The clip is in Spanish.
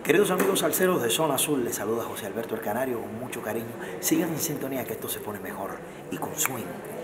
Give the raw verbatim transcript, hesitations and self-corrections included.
Queridos amigos salseros de Zona Azul, les saluda José Alberto el Canario con mucho cariño. Sigan en sintonía que esto se pone mejor y con swing.